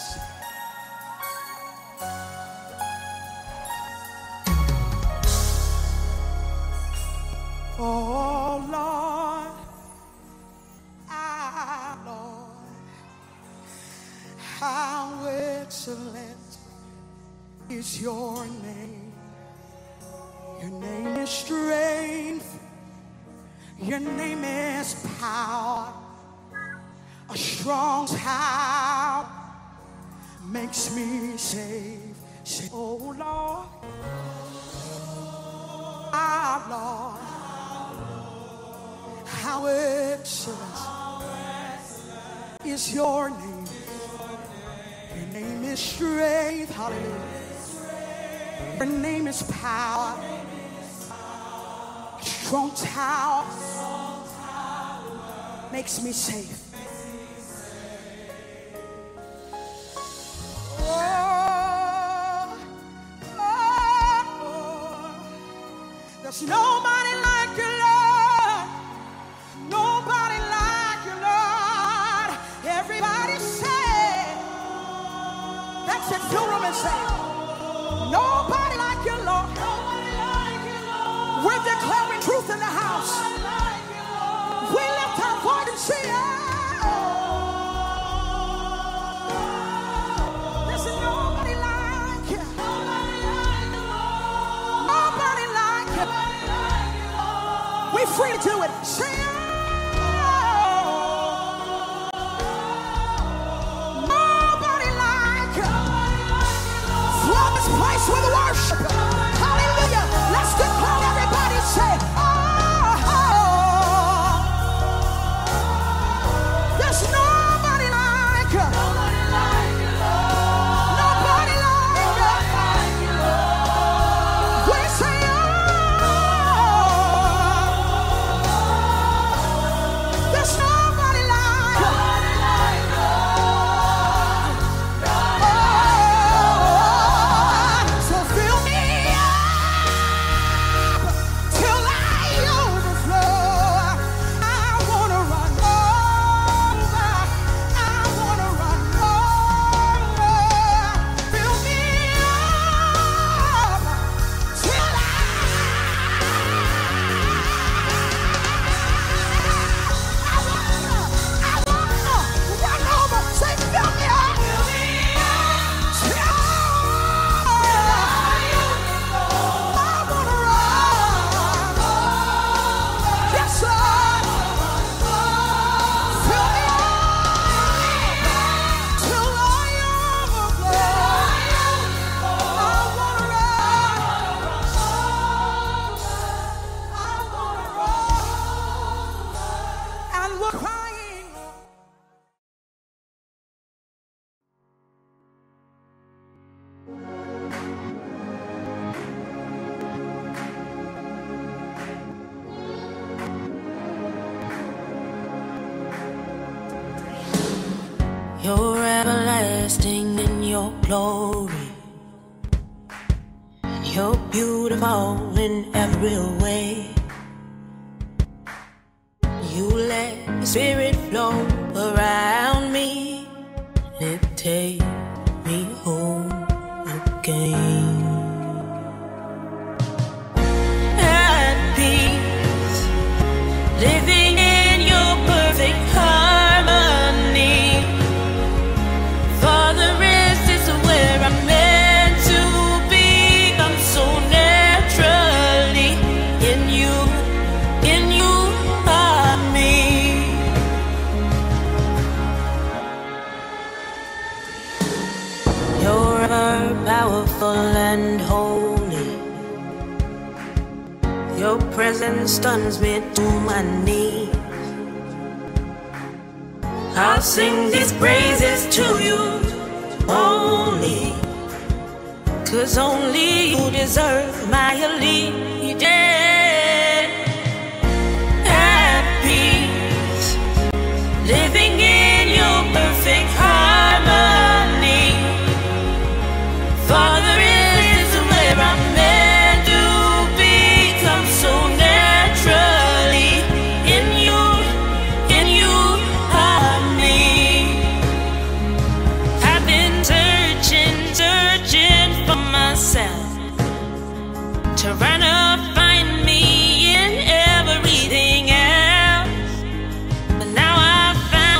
Oh Lord, our Lord, how excellent is your name. Your name is strength. Your name is power. A strong tower makes me safe. Say, oh Lord, our Lord, how excellent is your name. Your name is strength. Hallelujah. Your name is power. Strong tower makes me safe. Oh, oh, oh. There's nobody like you, Lord. Nobody like you, Lord. Everybody say, that's it, fill room and say, nobody like you, Lord. We're declaring truth in the house. We lift our voice and say, oh, there's nobody like you. Nobody like you. We're free to do it. Say, oh, nobody like you. Flood this place with worship. Hallelujah. Let's declare, everybody say, oh, oh. There's nobody like you. Nobody like you, Lord. Nobody like you. We say, oh, there's nobody like you. Oh, so fill me up till I overflow. I wanna run over. I wanna run over. Fill me up till I I wanna, I wanna run over. Say, fill me up. Fill me up till I wanna run. Yes, sir. Fill me up till I overflow. I wanna run. I wanna run. And we're crying. You're everlasting in your glory. You're beautiful in every way. You let your spirit flow around me. It take me home again. At peace, living in your perfect harmony. For the rest is where I'm meant to be. I'm so naturally in you, in you are me. You're ever powerful and holy. Your presence stuns me to my knees. I'll sing these praises to you only, 'cause only you deserve my allegiance. At peace, living in your perfect harmony. Father, is where I'm meant to be. I'm so naturally in you, in you are me. I've been searching, searching for myself, trying to find me in everything else. But now I found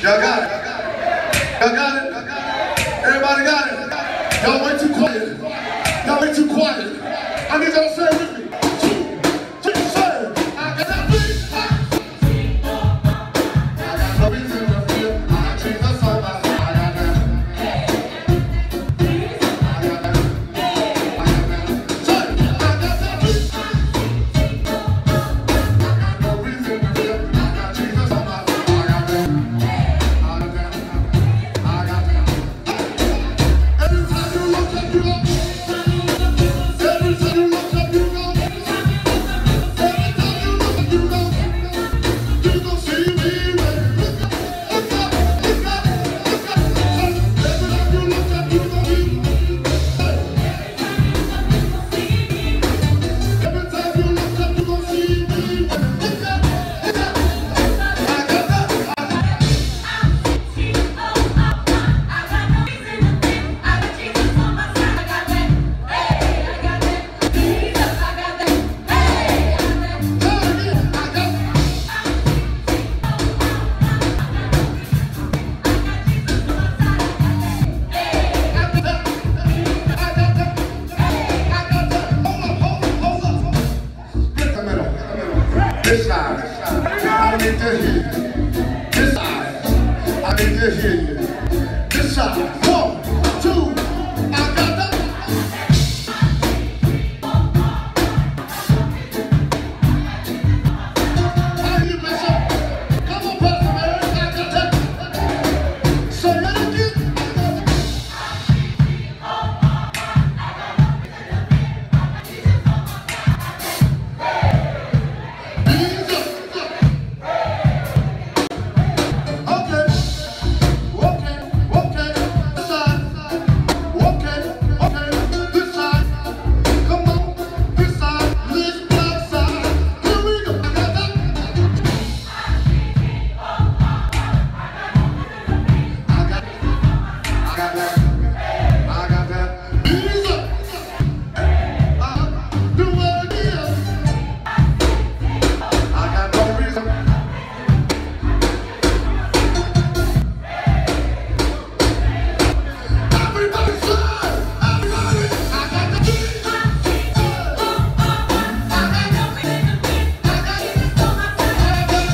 Y'all got it? Y'all got it? Everybody got it? Y'all way too quiet. Y'all way too quiet. I need y'all to say it with me. Two, three, say it. I got that beat. I got no reason to feel. I got Jesus on my side. I got that. I got that. I got that. Say it. I got that beat. I got no reason to feel. I got Jesus on my side. I got that. I got that. I got that. Every time you look up, you go. Every time you look up, you go. Every time you look up, you go. You gon' see me when you look up. Look up, look up, look up. Every time you look up, you gon' see me. Every time you look up, you gon' see me. Look up, look up. I got that. This side, I need to hear you. This side, I need to hear you. This side, one, two, I got that. How you mess up? Come on, Pastor Mary, I got that. Say it again. Okay, okay, okay, this side, okay, okay, this side, come on, this side, this black side, here we go, I got that. I got, I got that, I got that. Ease up, uh, do it again. I got no reason. Everybody say, everybody, I got the beat. I got the beat. I got it. I got it.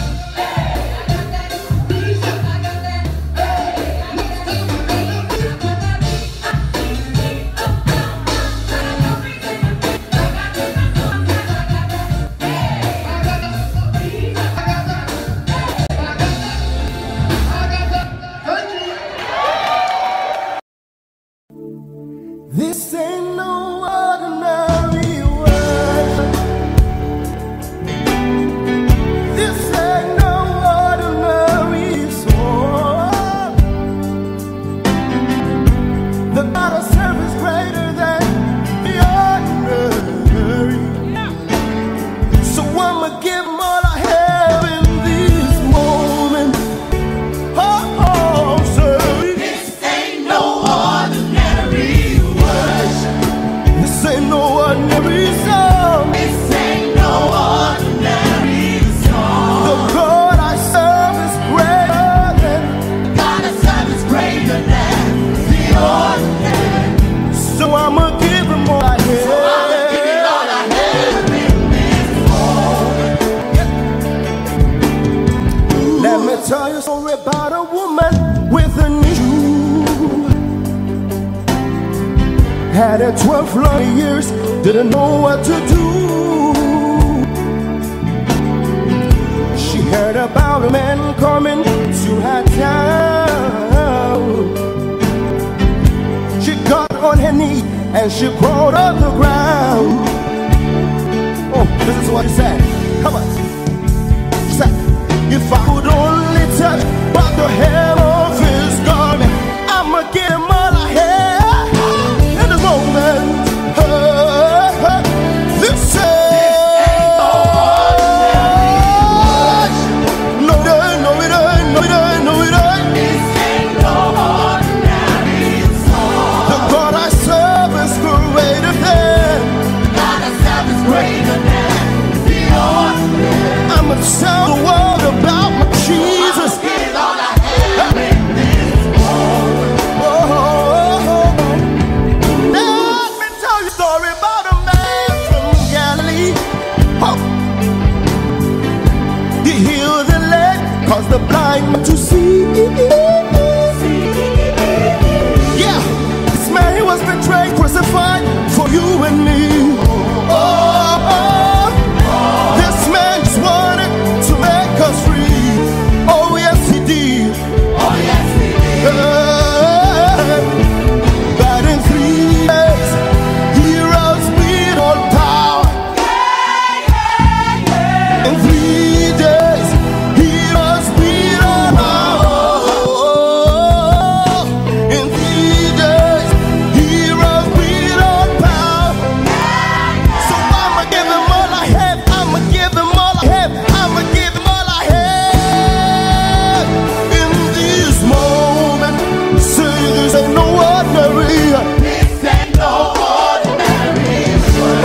Beat up. I got that. Hey, next time I got the beat. I got that. Thank you. This ain't no ordinary world. This ain't no ordinary song. The God I serve is greater than the ordinary. So I'ma give him all I have in this moment. Oh, oh, say, this ain't no ordinary worship. This ain't no ordinary song. This ain't no ordinary song. The God I serve is greater than. God I serve is greater than the ordinary. So I'ma give him all I have. So I'ma give him all I have in this moment. Let me tell you a story about a woman with an issue. Had it twelve long years, didn't know what to do. She heard about a man coming to her town. She got on her knee and she crawled on the ground. Oh, this is what he said. Come on. She said, if I could only touch but the hem of his garment, I'ma give him all I have in the moment. Uh, uh, this is no, it ain't, no, it ain't, no, it ain't, no, it ain't. This ain't no ordinary song. The God I serve is greater than. God I serve is greater than the ordinary. I'ma tell the world about my Jesus. I'ma give all I have. to see. Yeah, this man, he was betrayed, crucified for you and me. Oh, oh, this man just wanted to make us free. Oh yes he did. Oh yes he did. Uh, but in three days he rose with all power. In three days he rose with all power. In three days he rose with all power. So I'ma give him all I have. I'ma give him all I have. I'ma give him all I have. In this moment, say this ain't no ordinary. This ain't no ordinary. This ain't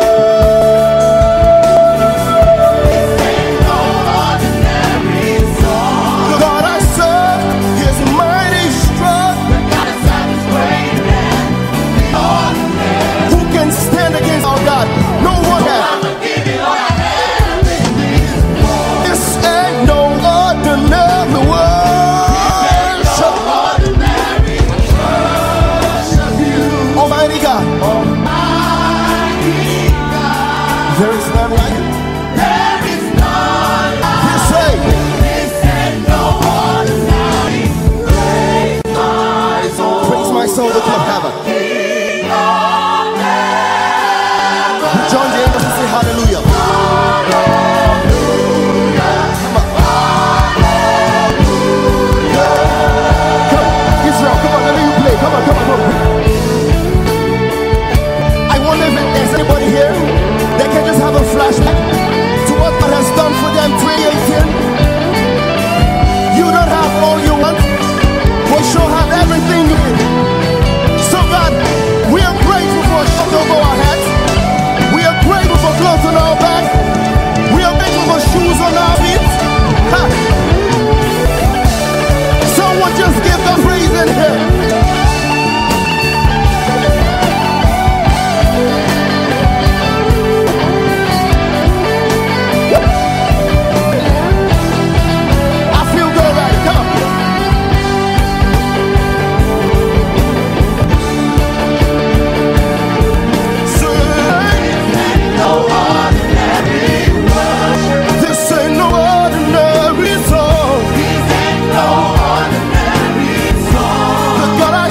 no ordinary song. The God I serve is mighty strong. The God I serve is greater than the ordinary. Who can stand against our God? No one can. I'ma give it all I have. This ain't no ordinary worship. Almighty God. Almighty God. There is none like him. There is none like him. Say, this ain't no ordinary. Praise my soul. Praise my soul, the club heaven. Join the angels and say hallelujah. Israel, come on, let me you play. Come on, come on, come on. I wonder if there's anybody here that can just have a flashback to what God has done for them twenty eighteen. You don't have all you want, but sure have everything you need. So God, we are grateful for a shirt over our heads. We are grateful for clothes on our back. We are grateful for shoes on our feet. Ha. Someone just give the praise in here. I feel good right now. Come on. Say, no ordinary worship. This ain't no ordinary song. This ain't no ordinary song. The God I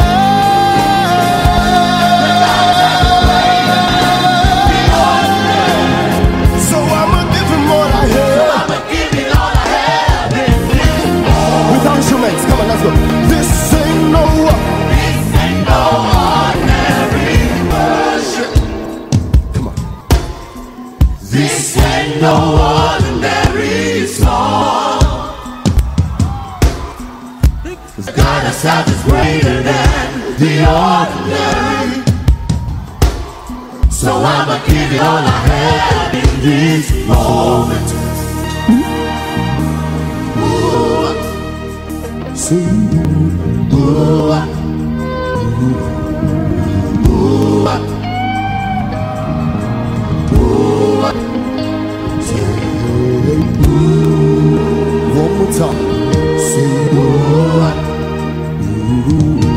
serve. So I'ma give him all I have. I'ma give it all I have. With our instruments, come on, let's go. This ain't no, this ain't no ordinary worship. Come on. This ain't no ordinary song. The God I serve is greater than the ordinary. So I'ma give it all I have in this moment. Ooh. See, ooh. Ooh. Ooh. Say, ooh. One more time. Say, ooh. Ooh.